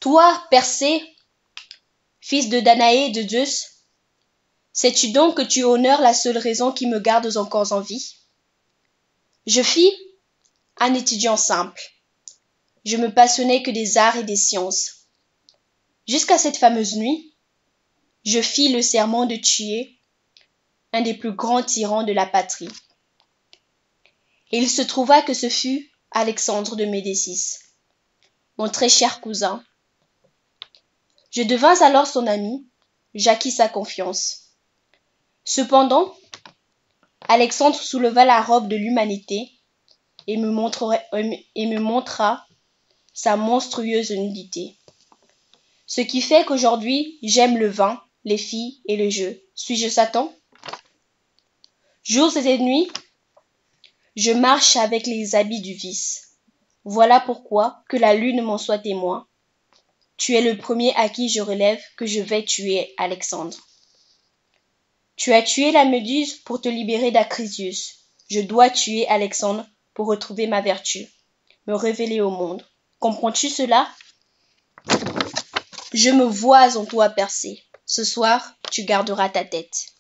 Toi, Persée, fils de Danaé et de Zeus, sais-tu donc que tu honores la seule raison qui me garde encore en vie? Je fis un étudiant simple. Je me passionnais que des arts et des sciences. Jusqu'à cette fameuse nuit, je fis le serment de tuer un des plus grands tyrans de la patrie. Et il se trouva que ce fut Alexandre de Médicis, mon très cher cousin. Je devins alors son ami, j'acquis sa confiance. Cependant, Alexandre souleva la robe de l'humanité et me montra sa monstrueuse nudité. Ce qui fait qu'aujourd'hui, j'aime le vin, les filles et le jeu. Suis-je Satan? Jours et nuits, je marche avec les habits du vice. Voilà pourquoi, que la lune m'en soit témoin. Tu es le premier à qui je relève que je vais tuer Alexandre. Tu as tué la Méduse pour te libérer d'Acrisius. Je dois tuer Alexandre pour retrouver ma vertu, me révéler au monde. Comprends-tu cela? Je me vois en toi, Persée. Ce soir, tu garderas ta tête.